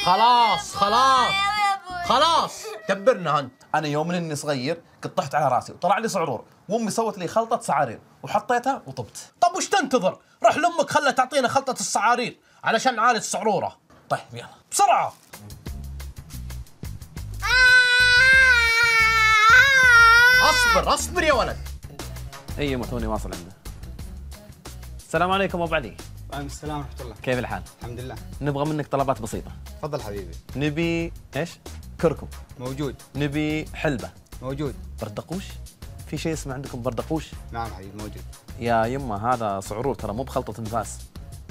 خلاص خلاص خلاص دبرنا انت. انا يوم اني صغير كنت طحت على راسي وطلع لي صعرور، وامي سوت لي خلطه صعارير وحطيتها وطبت. طب وش تنتظر؟ روح لامك خلها تعطينا خلطه الصعارير علشان نعالج الصعروره. طيب يلا بسرعه. اصبر اصبر يا ولد. اي متوني واصل عنده. السلام عليكم ابو علي. وعليكم السلام ورحمة الله. كيف الحال؟ الحمد لله. نبغى منك طلبات بسيطة. تفضل حبيبي. نبي ايش؟ كركم. موجود. نبي حلبة. موجود. بردقوش؟ في شيء اسمه عندكم بردقوش؟ نعم حبيبي موجود. يا يمه هذا صعرور ترى مو بخلطة نفاس.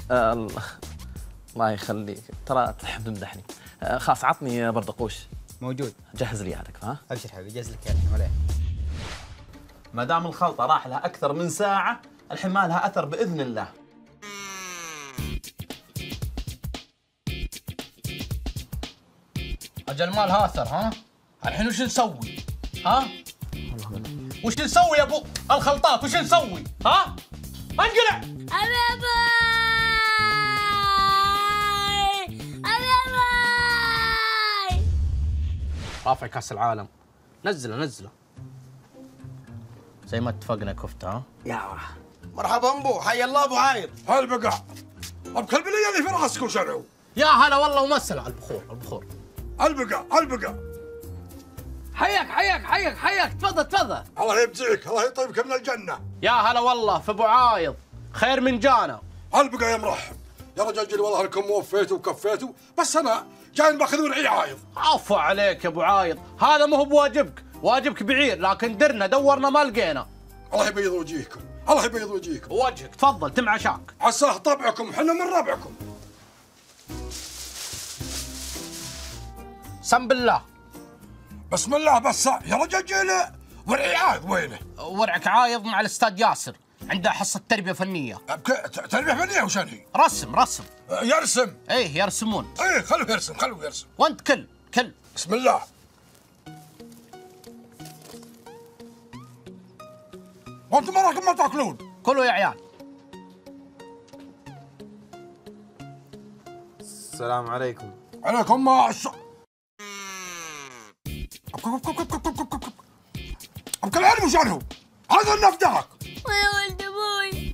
الله يخليك ترى تحب تمدحني. خلاص عطني بردقوش. موجود. جهز لي هذاك ها؟ ابشر حبيبي جهز لك يعني ولا ما دام الخلطه راح لها اكثر من ساعه الحين ما لها اثر باذن الله. اجل ما لها اثر ها؟ الحين وش نسوي؟ ها؟ وش نسوي يا ابو الخلطات؟ وش نسوي؟ ها؟ انقلع! أبي رافع كاس العالم. نزله نزله. زي ما اتفقنا كفته ها؟ يا مرحبا بو، حي الله ابو عايض. هالبقع الكلب اللي في راسك وشرعه. يا هلا والله ومسهلا على البخور البخور. البقع حياك تفضل. الله يبزيك، الله يطيبك من الجنه. يا هلا والله في ابو عايض، خير من جانا. البقع يا مرحب. يا رجال جل والله انكم وفيتوا وكفيتوا، بس انا جاي باخذ ورعي عايض. عفو عليك يا ابو عايض، هذا ما هو بواجبك، واجبك بعير، لكن درنا دورنا ما لقينا. الله يبيض وجهكم، الله يبيض وجهكم. وجهك تفضل تم عشاك. عساه طبعكم، حنا من ربعكم. سم بالله. بسم الله. بس يا رجال جل ورعي عايض وينه؟ ورعك عايض مع الاستاذ ياسر، عنده حصه تربيه فنيه. تربيه فنيه وشان هي؟ رسم. يرسم. ايه يرسمون. ايه خلوه يرسم. وانت كل. بسم الله. وانتم وراكم ما تاكلون. كلوا يا عيال. السلام عليكم. عليكم ما ابكى العلم وشانه هذا النفداك. يا ولد ابوي.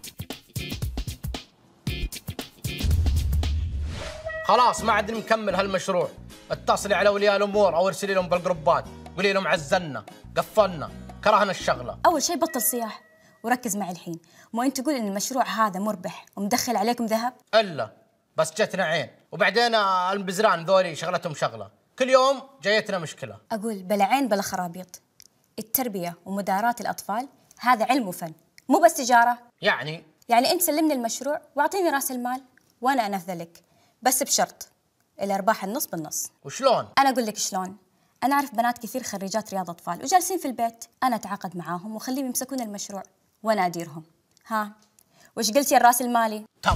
خلاص ما عاد نكمل هالمشروع. اتصلي على اولياء الامور او ارسلي لهم بالجروبات، قولي لهم عزلنا، قفلنا، كرهنا الشغله. اول شيء بطل صياح وركز معي الحين. مو انت تقول ان المشروع هذا مربح ومدخل عليكم ذهب؟ الا بس جتنا عين، وبعدين البزران ذولي شغلتهم شغله، كل يوم جايتنا مشكله. اقول بلا عين بلا خرابيط. التربيه ومداراة الاطفال هذا علم وفن، مو بس تجاره. يعني انت سلمني المشروع واعطيني راس المال وانا انفذ لك، بس بشرط الارباح النص بالنص. وشلون؟ انا اقول لك شلون. انا اعرف بنات كثير خريجات رياض اطفال وجالسين في البيت، انا اتعاقد معاهم واخليهم يمسكون المشروع وانا اديرهم. ها وش قلتي الراس المالي؟ تم.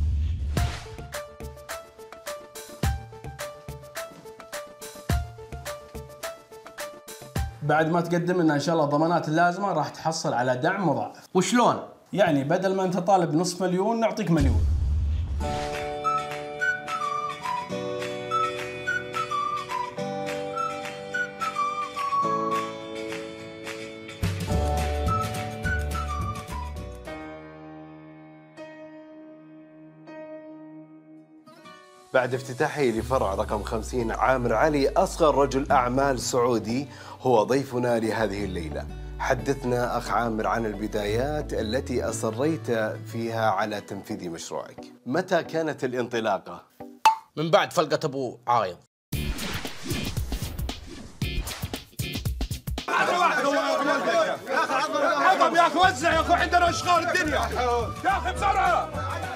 بعد ما تقدم لنا ان شاء الله الضمانات اللازمه راح تحصل على دعم مضاعف. وشلون؟ يعني بدل ما انت طالب نصف مليون نعطيك مليون. بعد افتتاحه لفرع رقم 50 عامر علي أصغر رجل أعمال سعودي هو ضيفنا لهذه الليلة. حدثنا أخ عامر عن البدايات التي أصريت فيها على تنفيذ مشروعك. متى كانت الانطلاقة؟ من بعد فلقة أبو عايض. عظم يا أخي وزع يا أخي، عندنا أشغال الدنيا يا أخي بسرعة.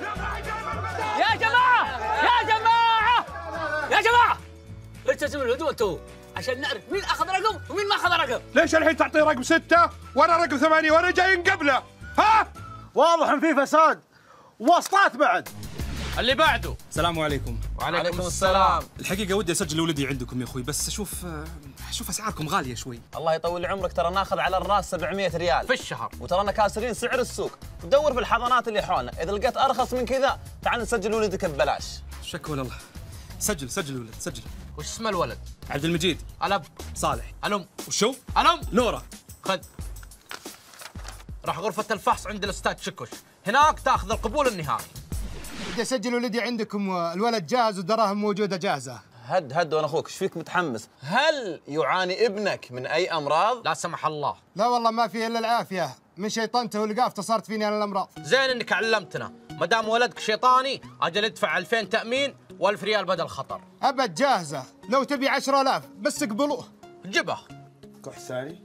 يا جماعة التزموا الهدوء انتوا عشان نعرف مين اخذ رقم ومين ما اخذ رقم. ليش الحين تعطي رقم 6 وانا رقم 8 وانا جاي قبله؟ ها؟ واضح ان في فساد واسطات بعد. اللي بعده. السلام عليكم. وعليكم السلام. الحقيقة ودي اسجل ولدي عندكم يا اخوي، بس اشوف اسعاركم غالية شوي. الله يطول عمرك، ترى ناخذ على الراس 700 ريال في الشهر، وترانا كاسرين سعر السوق. ودور في الحضانات اللي حولنا، اذا لقيت ارخص من كذا تعال نسجل ولدك ببلاش. شكرا الله. سجل سجل الولد سجل. وش اسم الولد؟ عبد المجيد. الأب؟ صالح. الأم؟ وشو؟ الأم؟ نورة. خذ. راح غرفة الفحص عند الأستاذ شكوش، هناك تاخذ القبول النهائي. بدي أسجل ولدي عندكم، الولد جاهز والدراهم موجودة جاهزة. هد وانا اخوك، ايش فيك متحمس؟ هل يعاني ابنك من اي امراض؟ لا سمح الله. لا والله ما فيه إلا العافية، من شيطنته ولقافته صارت فيني أنا الأمراض. زين إنك علمتنا، ما دام ولدك شيطاني أجل ادفع 2000 تأمين و1000 ريال بدل خطر. أبد جاهزة، لو تبي 10,000 بس اقبلوه. جبه. كحساني.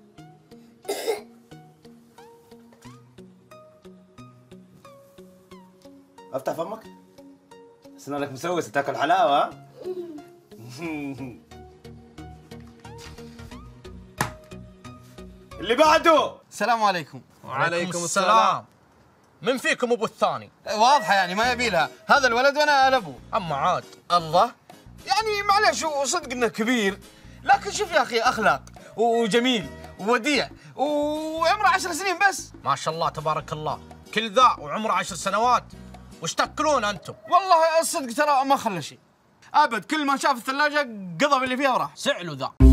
افتح فمك. اسنانك مسوسه تاكل حلاوه. اللي بعده. السلام عليكم. وعليكم السلام. من فيكم ابو الثاني؟ واضحه يعني ما يبيلها، هذا الولد وانا ابوه. اما عاد الله، يعني معلش وصدق انه كبير، لكن شوف يا اخي اخلاق وجميل ووديع وعمره 10 سنين بس. ما شاء الله تبارك الله، كل ذا وعمره 10 سنوات. وش تاكلون انتم؟ والله الصدق ترى ما خلى شيء ابد، كل ما شاف الثلاجه قضى اللي فيها وراح. سعلوا ذا.